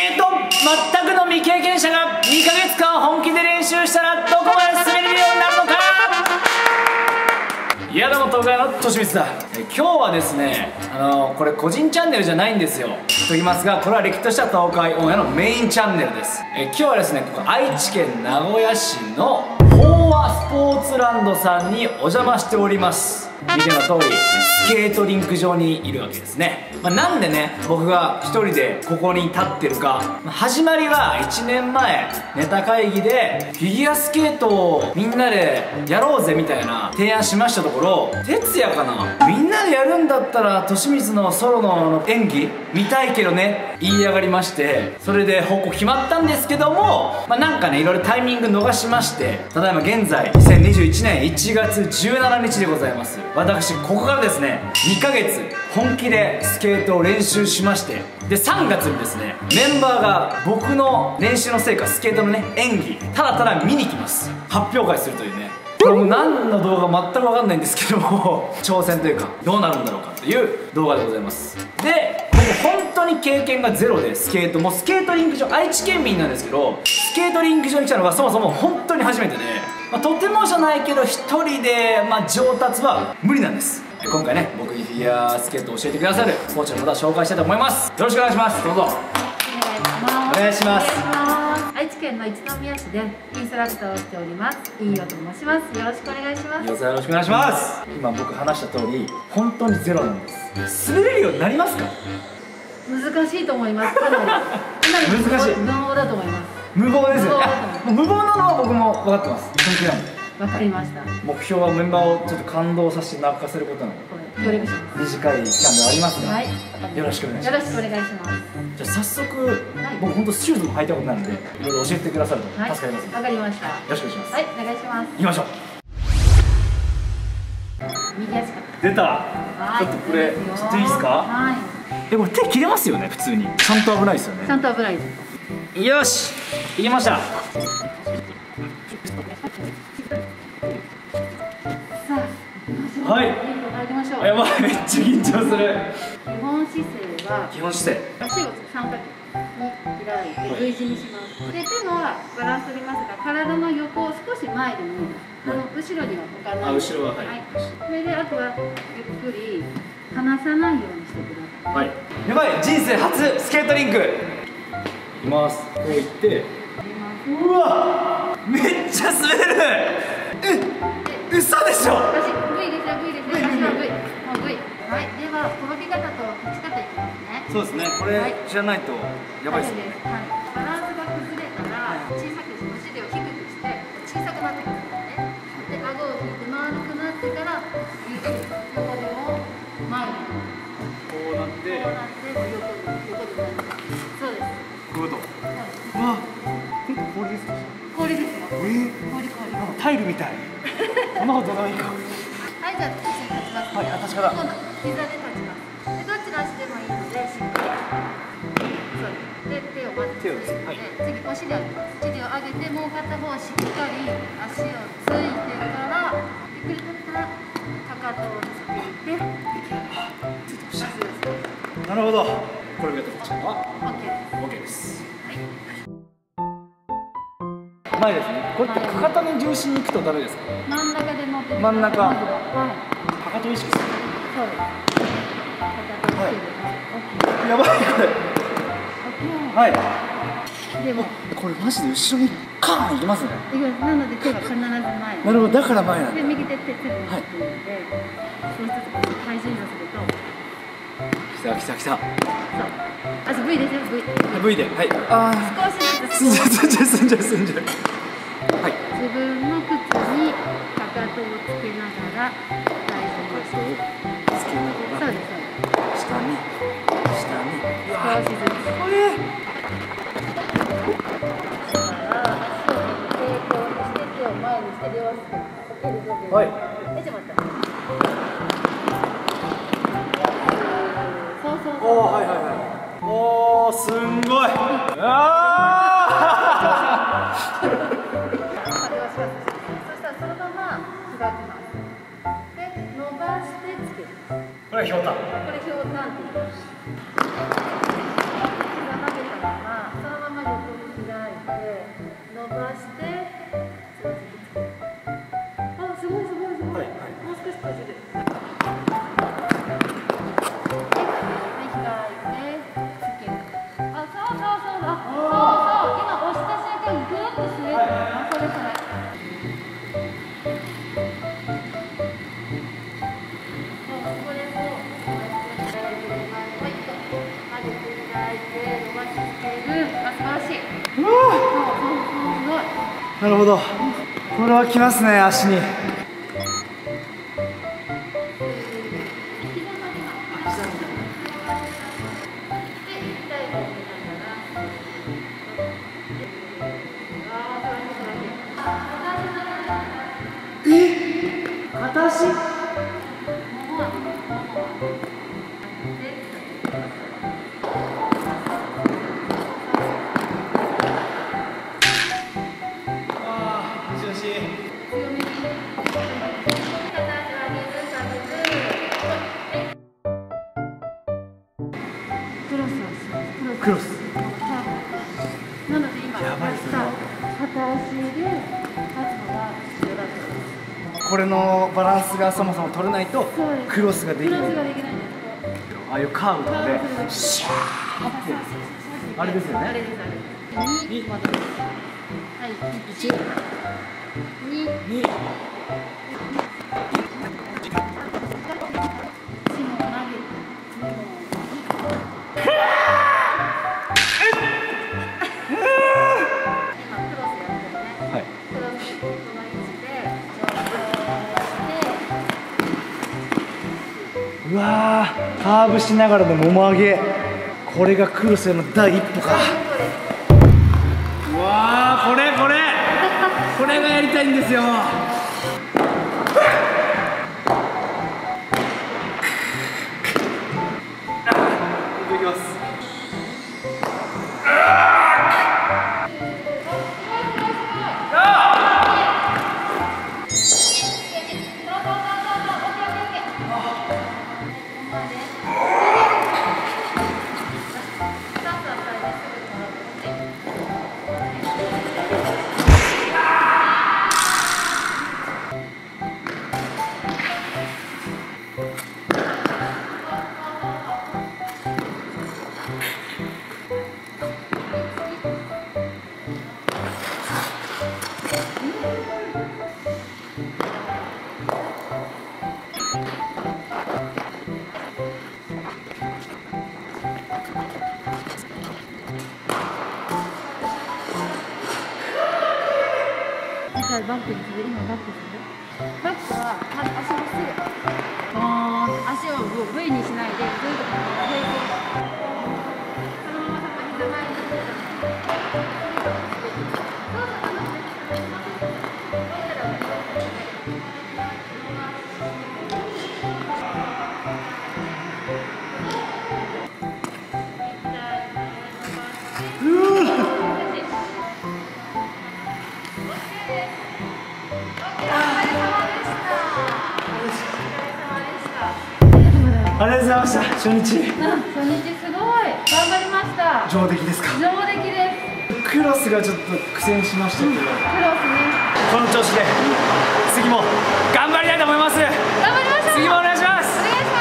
全くの未経験者が2ヶ月間本気で練習したらどこまで滑れるようになるのか。いや、どうも東海のとしみつだ。今日はですね、これ個人チャンネルじゃないんですよ。と言いますが、これはれっきとした東海オンエアのメインチャンネルです。今日はですね、ここ愛知県名古屋市の飽和スポーツランドさんにお邪魔しております。見ての通りスケートリンク場にいるわけですね。なんでね、僕が一人でここに立ってるか。始まりは1年前ネタ会議でフィギュアスケートをみんなでやろうぜみたいな提案しましたところ、哲也かな、みんなでやるんだったら利光のソロの演技見たいけどね言い上がりまして、それで報告決まったんですけども、なんかね、いろいろタイミング逃しまして、ただいま現在2021年1月17日でございます。私ここからですね2ヶ月本気でスケートを練習しまして、で3月にですねメンバーが僕の練習の成果、スケートのね演技ただただ見に来ます。発表会するというね、これもう何の動画全く分かんないんですけども挑戦というかどうなるんだろうかという動画でございます。で僕本当に経験がゼロで、スケートもスケートリンク場、愛知県民なんですけどスケートリンク場に来たのがそもそも本当に初めてで、とてもじゃないけど一人で、上達は無理なんです。今回ね、僕にフィギュアスケートを教えてくださるコーチの方を紹介したいと思います。よろしくお願いします。どうぞお願いします。 愛知県の一宮市でインストラクターをしております飯尾と申します。よろしくお願いします。 よろしくお願いします。今僕話した通り本当にゼロなんです。滑れるようになりますか？ 難しいと思います。かなり難しい。 無謀だと思います。 無謀ですよね。無謀なのは僕も分かってます。本気なんで。 わかりました。 目標はメンバーをちょっと感動させて泣かせることなので、 協力します。 短い期間ではありますが、 はい、 よろしくお願いします。 よろしくお願いします。 じゃあ早速、僕本当シューズも履いたことないので、いろいろ教えてくださると助かります。 わかりました。よろしくお願いします。 はい、お願いします。 行きましょう。 右足から出た。ちょっとこれちょっといいですか？はい。これ手切れますよね、普通に。ちゃんと危ないですよね。 ちゃんと危ないです。 よし、行きました。はい。やばい、めっちゃ緊張する。 基本姿勢は。 基本姿勢。 足を三角に開いて V 字にします。で、手のバランス取りますが、体の横を少し前でも後ろには置かない。 後ろははい。 それであとはゆっくり離さないようにしてください。はい。 やばい、人生初スケートリンク。行きます。こう行って。うわ、めっちゃ滑れる。嘘でしょ。 私 V ですよ、V ですよ。私は V。もう V。はい。では転び方と立ち方いきますね。 そうですね。これ知らないとやばいですね。 はい。バランスが崩れたら小さくしてお尻を低くして小さくなってくださいね。で、顎を引いて丸くなってからゆっくり横でも前に。 こうなって。 こうなって横で前に。そうです。 こういうこと。うわ。氷ですか？ 氷ですよ。氷。 タイルみたい。そんなことないか。 はい、じゃあ一緒に立ちます。 はい、立ち方。 膝で立ちます。で、どっちの足でもいいので、しっかり。そうです。で、手をまずついて、次お尻を上げます。お尻を上げて、もう片方しっかり足をついてから、ゆっくり立ったら、かかとをついて。 ついてました。なるほど。これが立ち方は OK です。前ですね。これってかかとに重心に行くとダメですか？ 真ん中で持って真ん中。 はい。 かかと意識する。 そうです。かかとをつける。OK。 やばいこれ。 OK。 はい。 でもこれマジで後ろにカーンいきますね。 なので手は必ず前。 なるほど、だから前なんだ。 で右手手に持ってるので、そうすると体重移動すると。 来た。そう。 足 V ですよ V で、はい。 少しずつ済んじゃう。はい。 自分の靴にかかとをつけながら体重をつけながら。 そうです。 下に。 少しずつ。抵抗して手を前にして両足を蹴る状態。はい。ちょっと待って。そう。 はい。おー、すんごい。そしたらそのまま開きます。で、伸ばしてつける。これはひょうたん。これひょうたんって言います。膝曲げたまま。 なるほど。これはきますね、足に。片足。クロス。 なので今やばいですね。 片足で立つのが必要だと。 これのバランスがそもそも取れないとクロスができない。 クロスができないんです。 ああいうカーブとかでシャーってあれですよね。 あれですあれ。2戻る。はい。1、2、 2。うわー、カーブしながらのもも上げ、これがクロスへの第一歩か。うわー、これがやりたいんですよ。いきます。 バックにする。今バックする。バックはまず足をすぐ足を V にしないでずっと平行。そのまま膝前にありがとうございました。初日。 初日すごい頑張りました。 上出来ですか。 上出来です。 クロスがちょっと苦戦しましたけど、 クロスね。 この調子で次も頑張りたいと思います。 頑張りましょう。 次もお願いします。 お願いします。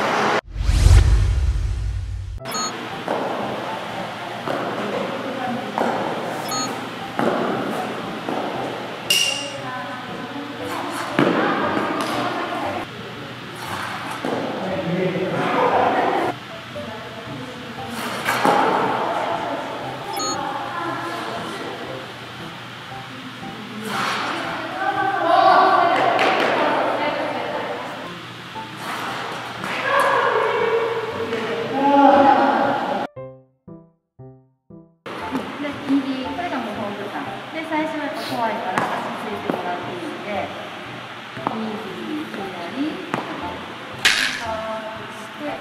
右、これがもう本部さんで、最初はやっぱ怖いから足ついてもらっていいので、右、左、パーッとして、はい、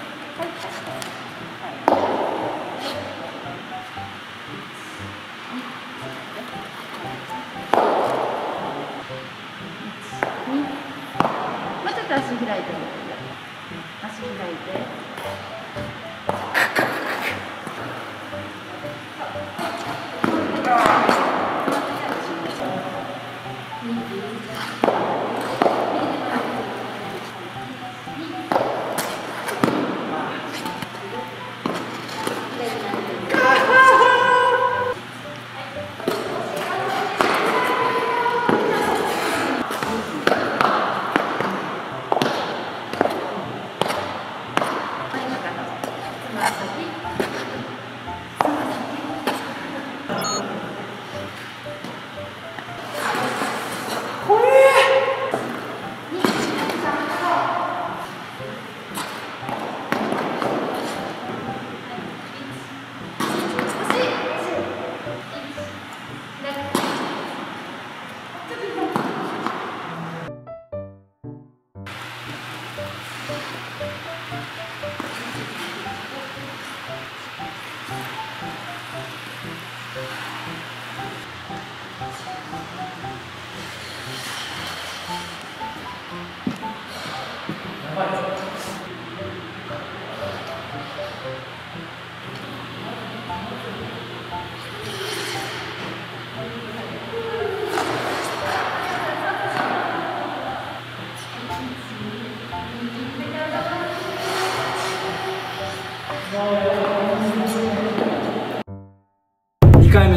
足して、はい、1、2、もうちょっと足開いてもらって、足開いて。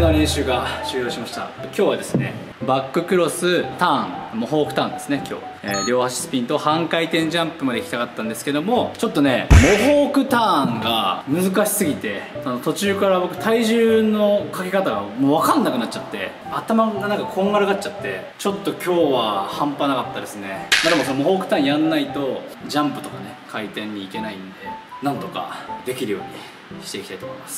た練習が終了しました。今日はですね、バッククロスターン、モホークターンですね。今日、両足スピンと半回転ジャンプまで行きたかったんですけども、ちょっとねモホークターンが難しすぎて、途中から僕体重のかけ方がもう分かんなくなっちゃって、頭がなんかこんがらがっちゃって、ちょっと今日は半端なかったですね。でもそのモホークターンやんないとジャンプとかね回転に行けないんで、なんとかできるようにしていきたいと思います。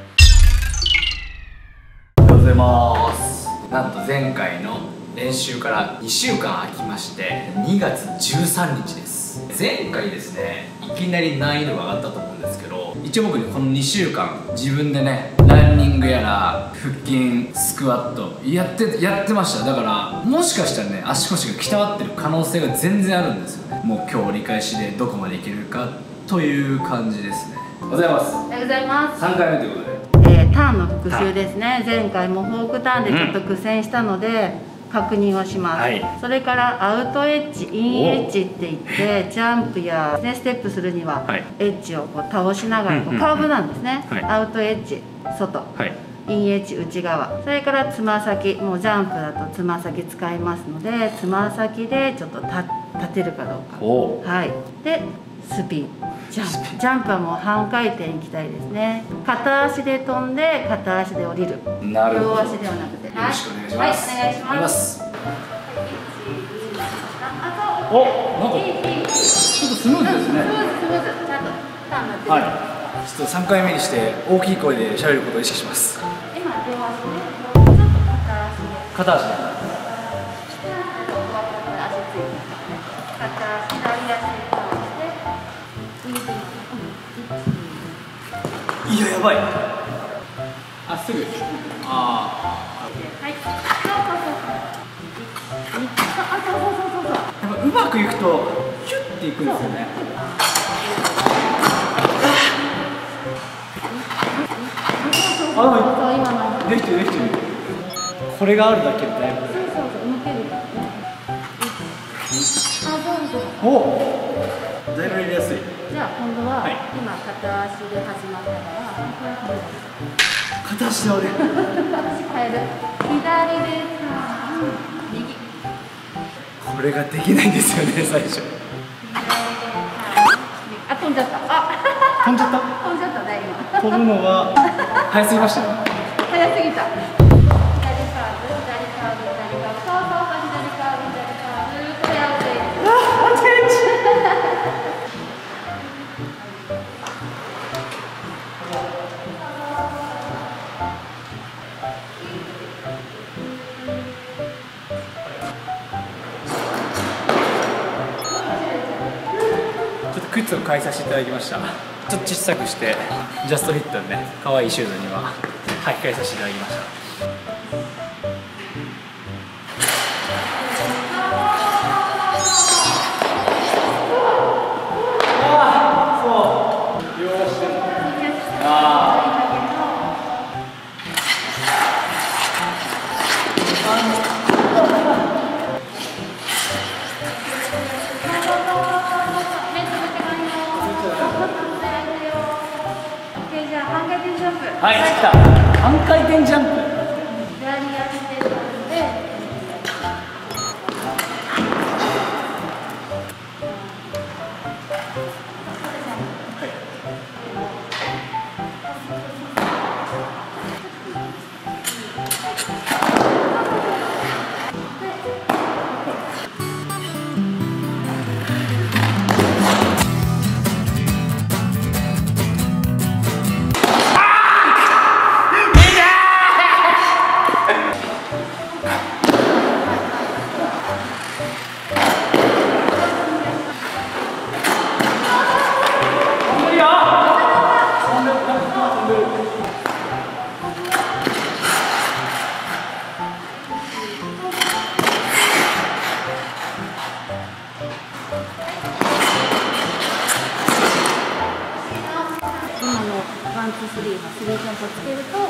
おはようございます。なんと前回の練習から2週間空きまして2月13日です。前回ですね、いきなり難易度が上がったと思うんですけど、一応僕ねこの2週間自分でねランニングやら腹筋スクワットやってました。だからもしかしたらね足腰が鍛わってる可能性が全然あるんですよね。もう今日折り返しでどこまでいけるかという感じですね。おはようございます。 おはようございます。 3回目ということで、 ターンの復習ですね。前回もフォークターンでちょっと苦戦したので、確認をします、はい、それからアウトエッジ、インエッジって言ってジャンプや、ね、ステップするにはエッジをこう倒しながら、カーブなんですね、はい、アウトエッジ外、はい、インエッジ内側、それからつま先、もうジャンプだとつま先使いますので、つま先でちょっと立てるかどうか、はい、でスピン、ジャンプはもう半回転いきたいですね。片足で飛んで片足で降りる。 なるほど。 両足ではなくて。 よろしくお願いします。 はい、お願いします。 お、なんかちょっとスムーズですね。 スムーズ、ちゃんとターンなってる。 はい。ちょっと3回目にして大きい声で喋ることを意識します。 今両足ね、ちょっと片足で。 片足で。いや、やばい。あ、すぐ。ああ。はい。やっぱうまくいくとヒュッていくんですよね。あ、できてるできてる。これがあるだけでだいぶ。お、だいぶやりやすい。 じゃあ今度は、はい、今片足で始まったから片足で俺足変える。左で右、 これができないんですよね最初。 あ、飛んじゃった。あ、 飛んじゃった飛んじゃったね今。 飛ぶのは早すぎましたね。 早すぎた。左カーブ、左カーブ、左カーブ、そうそうそう、左カーブ、左カーブ、これアウトエッジ。 アウトエッジ。靴を買いさせていただきました。ちょっと小さくしてジャストフィットのね可愛いシューズには履き替えさせていただきました。ああ、そう両足でもはい、来た。半回転ジャンプ。 左足で飛んで、ワンツースリーのスリージャンプをつけると、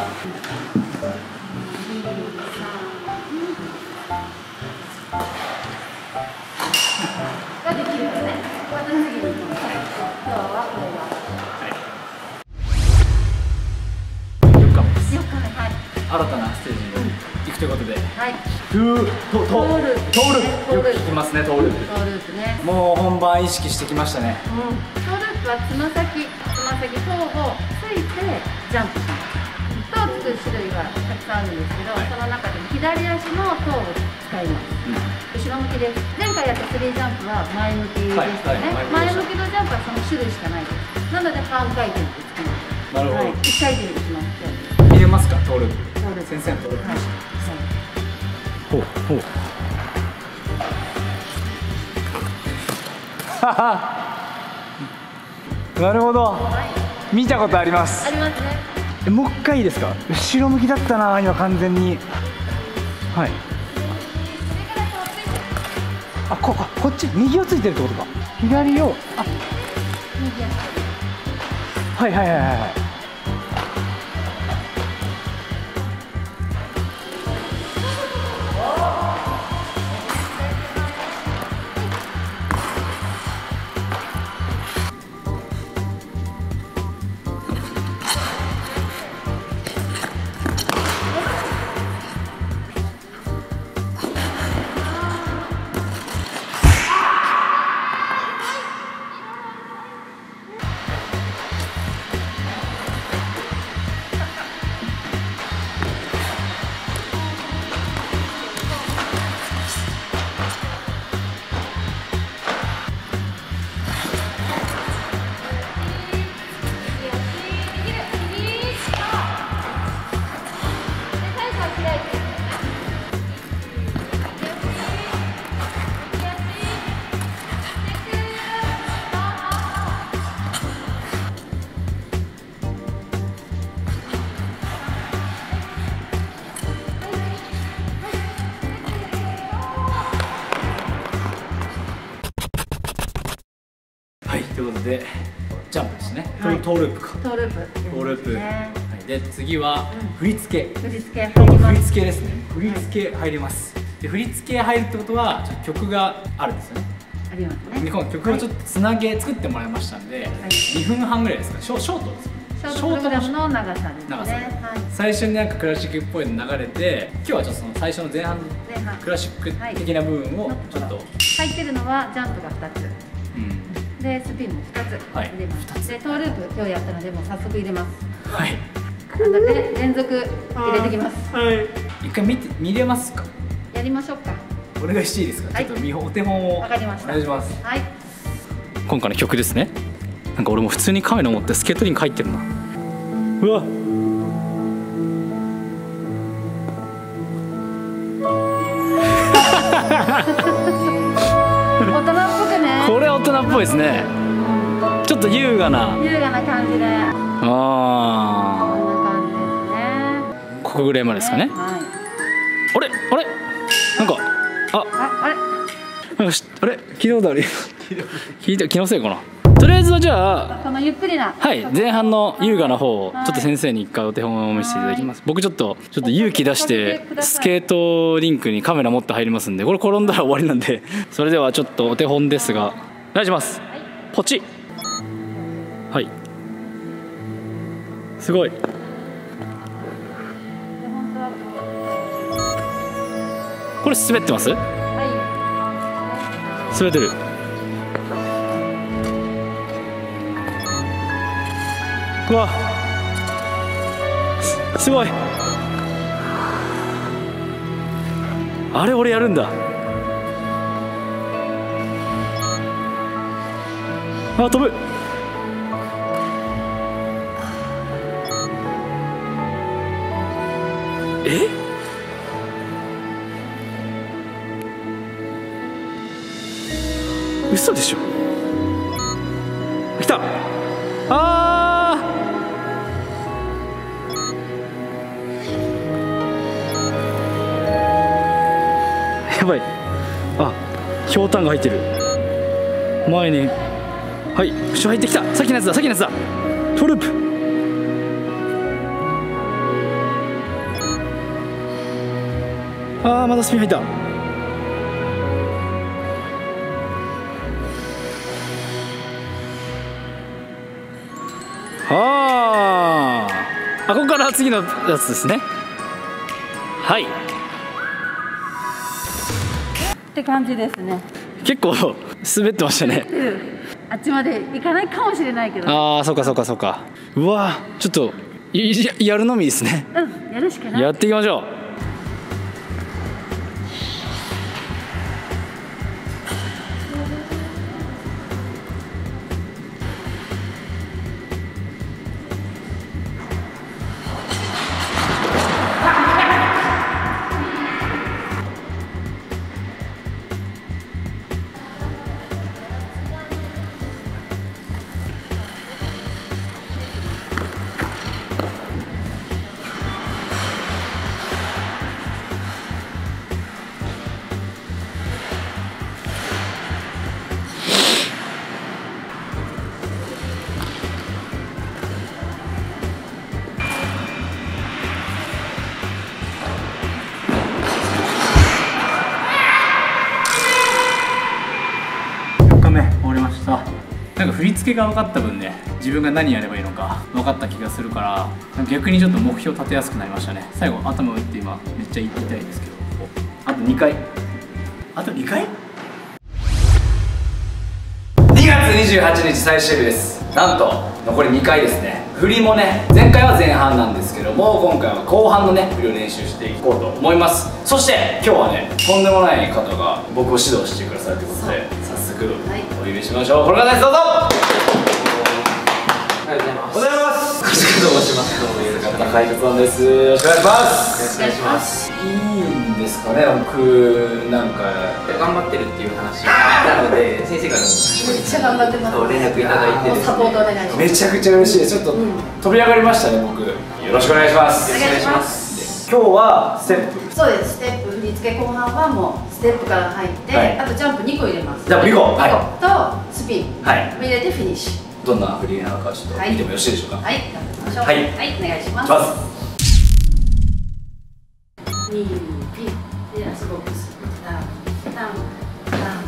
ができるのね。また次に今日はこれが。 4日目です。 4日目、はい。 新たなステージに行くということで、 はい。 トーループよく聞きますね。トーループ。 トーループね。 もう本番意識してきましたね。 トーループはつま先頭をついてジャンプします。トーを作る種類はたくさんあるんですけど、その中でも左足のトーを使います。後ろ向きです。前回やったスリージャンプは前向きでしたね。前向きのジャンプはその種類しかないです。なので半回転でつきます。なるほど。1回転でいきます。 入れますか、トーループ。先生のトーループ。ほうほう。なるほど。見たことあります。 ありますね。 もう一回いいですか。後ろ向きだったな、今完全に。はい。あ、こっち右をついてるってことか。左を。あ。 右足。 はいはいはいはい。ということでジャンプですね。トーループか。 トーループ。 トーループ。で次は振り付け。 振り付け入ります。 振り付けですね。振り付け入ります。で振り付け入るってことは曲があるんですよね。 ありますね。 でこの曲をちょっとつなげ作ってもらいましたんで、2分半ぐらいですか。ショートです。 ショートプログラムの長さですね。 最初になんかクラシックっぽいの流れて、今日はちょっとその最初の前半クラシック的な部分をちょっと入ってるのはジャンプが2つ。でスピンも2つ入れます。でトーループ今日やったのでもう早速入れます。 はい。 なので連続入れてきます。 はい。一回見れますか。 やりましょうか。 お願いしていいですか。ちょっとお手本をお願いします。 はい。 今回の曲ですね。なんか俺も普通にカメラ持ってスケートリンク入ってるな。うわ。 大人っぽくね。 これ大人っぽいですね。ちょっと優雅な感じで。ああ。こんな感じですね。 ここぐらいまでですかね。 はい。 あれなんかあれ聞いたことある。気のせいかな。とりあえずはじゃあこのゆっくりな前半の優雅な方をちょっと先生に一回お手本を見せていただきます。僕ちょっと勇気出してスケートリンクにカメラ持って入りますんで、これ転んだら終わりなんで、それではちょっとお手本ですがお願いします。ポチッ。はい、すごい。これ滑ってます？滑ってる。うわ、すごい。あれ俺やるんだ。あ、飛ぶ。嘘でしょ。来た。やばい。ひょうたんが入ってる。前にはい後ろ入ってきた。さっきのやつだ。トーループ。またスピン入った。ここから次のやつですね。 はい。 って感じですね。 結構滑ってましたね。 あっちまで行かないかもしれないけど。 ああ、そうかそうかそうか。うわー、ちょっとやるのみですね。 うん、やるしかない。 やっていきましょう。なんか振り付けが分かった分ね、自分が何やればいいのか分かった気がするから、逆にちょっと目標立てやすくなりましたね。最後頭打って今めっちゃ痛いですけど、あと2回、あと2回、2月28日最終日です。なんと残り2回ですね。振りもね、前回は前半なんですけども、今回は後半のね振りを練習していこうと思います。そして今日はね、とんでもない方が僕を指導してくださるということで、早速お呼びしましょう。この方です、どうぞ。おはようございます。梶川と申します。どうも中井哲夫です。よろしくお願いします。 よろしくお願いします。 いいんですかね、僕なんか頑張ってるっていう話なので、先生からもめっちゃ頑張ってます。 連絡いただいてですね、 サポートお願いします。 めちゃくちゃ嬉しいです。ちょっと飛び上がりましたね、僕。よろしくお願いします。 お願いします。 今日はステップ。 そうです。ステップ振り付け後半はもうステップから入って、 はい、 あとジャンプ2個入れます。 ジャンプ2個、はい、 とスピン、 はい、 入れてフィニッシュ。 どんな振りなのかちょっと見てもよろしいでしょうか。 はい、頑張りましょう。 はい、 はい、お願いします。2ピッで足ボックスタンタンタン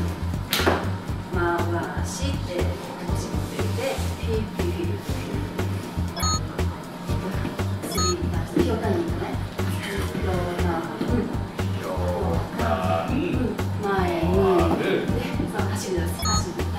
回して口持っててピッピッピッピッスリーパスヒョタニーね。前にで走る走る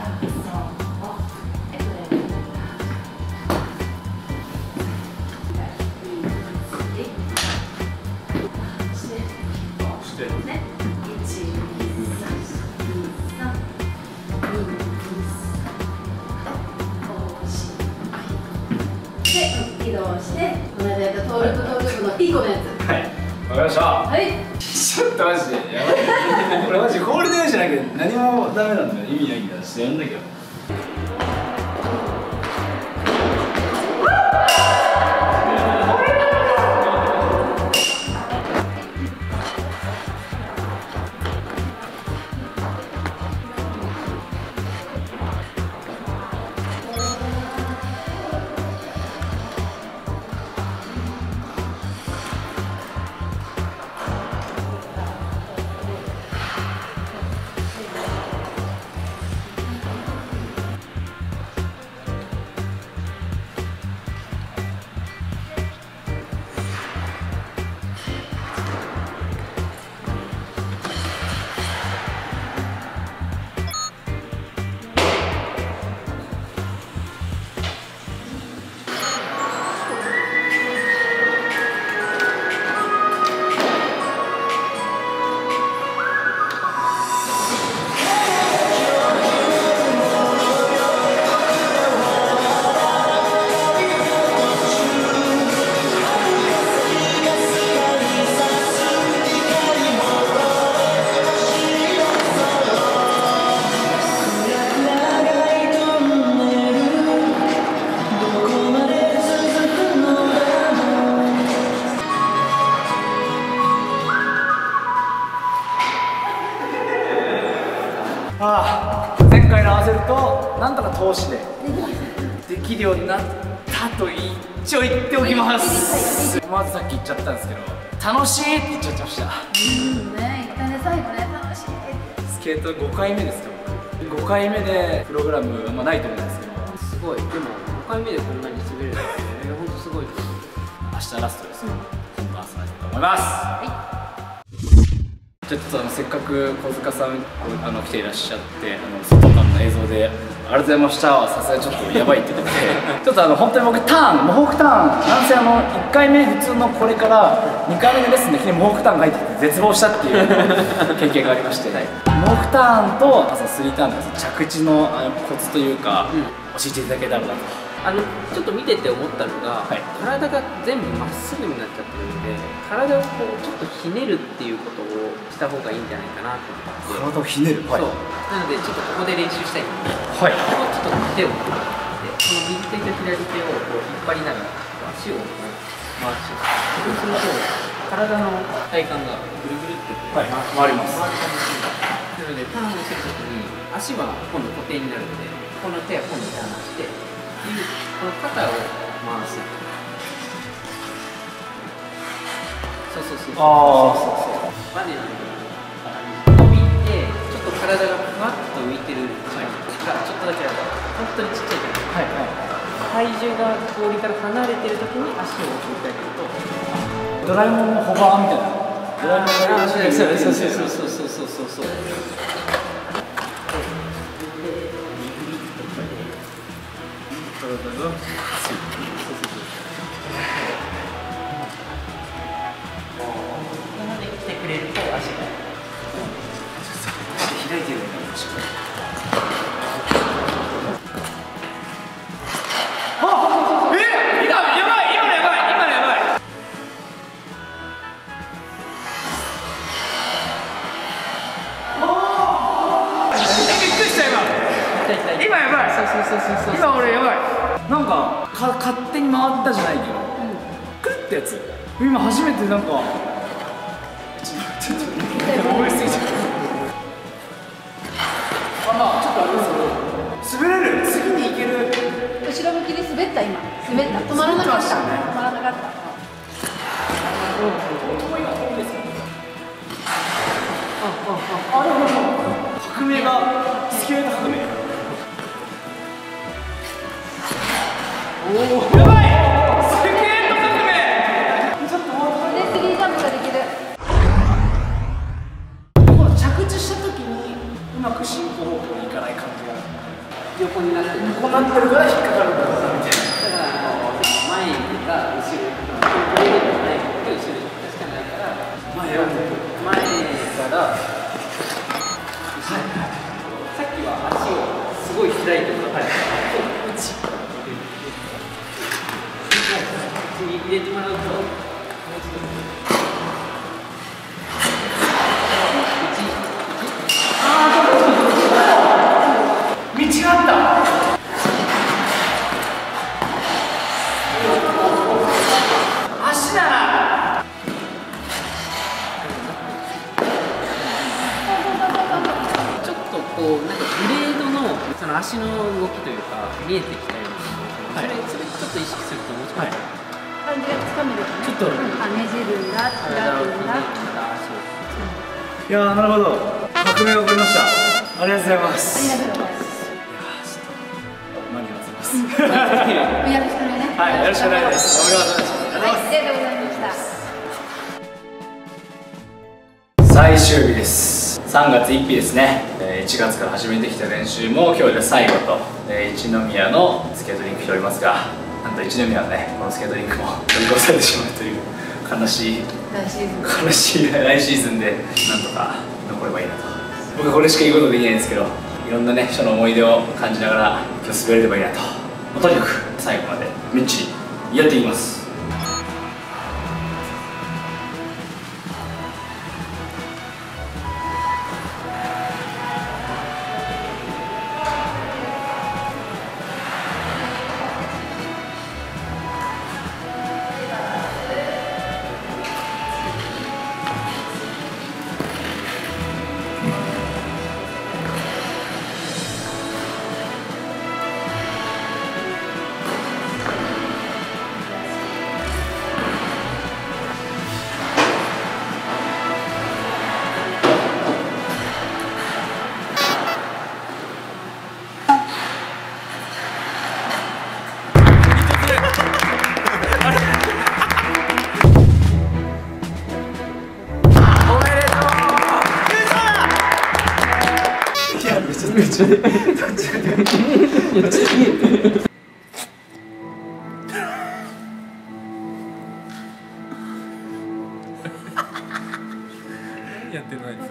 移動して、この間やったトーループのピーコのやつ。 はい、わかりました。 はい。 ちょっとマジでやばい。これマジゴールデンじゃなきゃ何もダメなんだよ。意味ないんだよ。してやんなきゃ。前回の合わせるとなんとか通しでできるようになったと一応言っておきます。まずさっき言っちゃったんですけど、楽しいって言っちゃってました。 ね、言ったね、最後ね、楽しい。 スケート5回目ですか。5回目でプログラムあんまないと思うんですけど、 すごい。でも5回目でこんなに滑れるので、本当すごいと思う。 明日ラストですよ、本番。 パーソナリティと思います。ちょっとせっかく小塚さん来ていらっしゃって外からの映像で「ありがとうございました」はさすがにちょっとやばいってことでちょっと本当に僕モホークターンなんせ1回目普通のこれから2回目のレッスンでいきなりモホークターンが入ってきて絶望したっていう経験がありまして、モホークターンとスリーターンの着地のコツというか、教えていただけたらなと。 ちょっと見てて思ったのが、体が全部まっすぐになっちゃってるので、体をこうちょっとひねるっていうことをした方がいいんじゃないかなと思って。 体をひねる。 そう。なのでちょっとここで練習したいんですけど、ちょっと手を組んで、この右手と左手をこう引っ張りながら足を回します。そうすると体の体幹がぐるぐるって回ります。なのでターンをするときに足は今度固定になるので、この手は今度ターンして。この肩を回す。そうバネの伸びてちょっと体がふわっと浮いてるがちょっとだけある。本当にちっちゃい体重が氷から離れてる時に足を置いてあげるとドラえもんのホバーみたいな。ドラえもんのそう。れると足が開いてるんだ。 今やばい。今俺やばい。なんか勝手に回ったじゃないけど、くるってやつ。今初めてなんか。ちょっと思いすぎちゃった。まあちょっとあれですけど、滑れる。次に行ける。 後ろ向きに滑った今。滑った。止まらなかった。止まらなかった。 革命がスケート革命。おお、やばい！スケート革命！ちょっともうこれでスリージャンプができる。 この着地した時にうまく進行方向にいかない感じが横になってる。 横になってるから引っかかるんだみたいな。 だから前か後ろか、これでもないか後ろしかないから前からさっきは足をすごい開いてもらって、次入れてもらうと、もうちょっと道があった。足だな。 ちょっとこうなんかブレードのその足の動きというか見えてきたような、それちょっと意識するともうちょっと感じがつかめるかな。 ちょっとねじるんだ、開くんだ。 いやー、なるほど。革命が起こりました。ありがとうございます。 ありがとうございます。 間に合わせます。 よろしくお願いね。 はい、よろしくお願いします。 はい、ありがとうございました。 最終日です。3月1日ですね。1月から始めてきた練習も今日で最後と、一宮のスケートリンクしておりますが、なんと一宮のね、このスケートリンクも取り壊されてしまうという悲しい来シーズンで、なんとか残ればいいなと。僕はこれしか言うことできないんですけど、いろんなね、人の思い出を感じながら今日滑れればいいなと。とにかく最後までみっちりやっていきます。 やってないです。